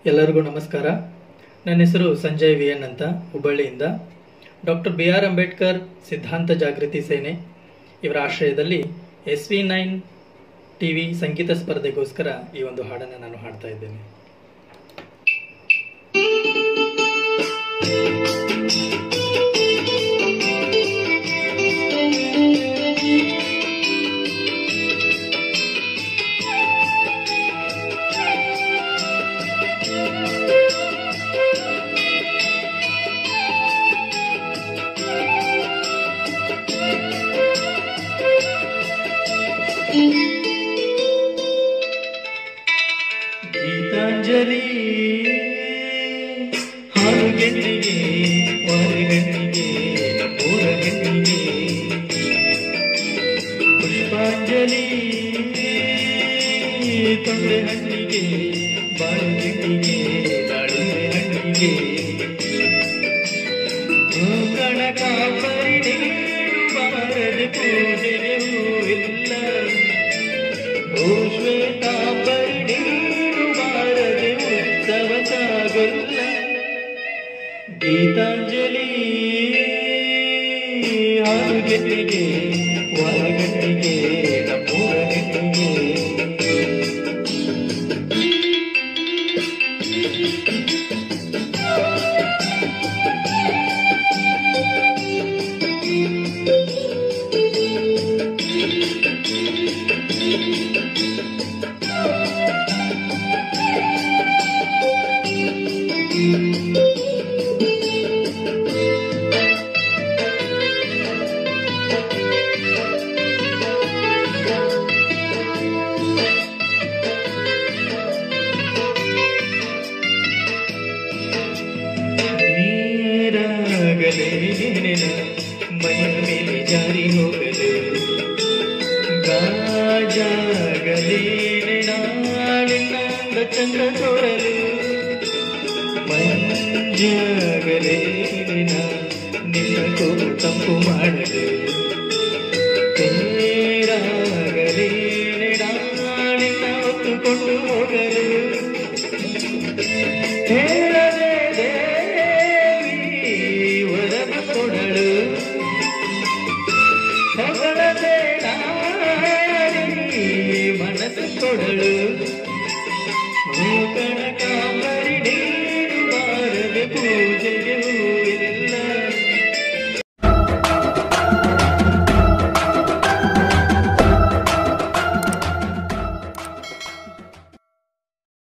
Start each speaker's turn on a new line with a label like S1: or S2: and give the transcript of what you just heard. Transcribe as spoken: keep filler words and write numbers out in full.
S1: ಎಲ್ಲರಿಗೂ ನಮಸ್ಕಾರ. ನನ್ನ ಹೆಸರು ಸಂಜಯ್ ವಿ ಎನ್ ಅಂತ, ಹುಬ್ಬಳ್ಳಿಯಿಂದ. ಡಾಕ್ಟರ್ ಬಿ ಆರ್ ಅಂಬೇಡ್ಕರ್ ಸಿದ್ಧಾಂತ ಜಾಗೃತಿ ಸೇನೆ ಇವರ ಆಶ್ರಯದಲ್ಲಿ ಎಸ್ ವಿ ನೈನ್ ಟಿವಿ ಸಂಗೀತ ಸ್ಪರ್ಧೆಗೋಸ್ಕರ ಈ ಒಂದು ಹಾಡನ್ನು ನಾನು ಹಾಡ್ತಾ ಇದ್ದೇನೆ. ಗೀತಾಂಜಲಿ ಹಾಲು ಗೆಣ್ಣಿಗೆ ವಾರಗಣ್ಣಿಗೆ ನಮ್ಮೂರ ಗಣ್ಣಿಗೆ, ಪುಷ್ಪಾಂಜಲಿ ತೊಂಡೆ ಹಣ್ಣಿಗೆ ಬಾಳು ಗೆಣ್ಣಿಗೆ ದಾಳಿಂಬೆ ಹಣ್ಣಿಗೆ, ಕಣಕಾಂಬರಿ ನೀರು ಬಾರದೆ ಪೂಜೆಗೆ ಹೂವಿಲ್ಲ, ಓ ಶ್ವೇತಾಂಬರಿ ನೀರು ಬಾರದೆ ಉತ್ಸವ ಸಾಗೊಲ್ಲ. ಗೀತಾಂಜಲಿ ಹಾಲು ಗೆಣ್ಣಿಗೆ ವಾರಗಣ್ಣಿಗೆ ನಮ್ಮೂರ ಗಣ್ಣಿಗೆ. ಮೈಯ ಮೇಲೆ ಜಾರಿ ಹೋಗಲು ಗಾಜಾಗಲೇನೆ ನಾಳಿನಾಂದ ಚಂದ ತೋರಲು, ಮಂಜಾಗಲೇನ ನಿನ್ನ ಕೋರು ತಂಪು ಮಾಡಲು, ತೇರಾಗಲೇನೆ ನಾಳಿನ ಹೊತ್ತುಕೊಂಡು ಹೋಗಲು.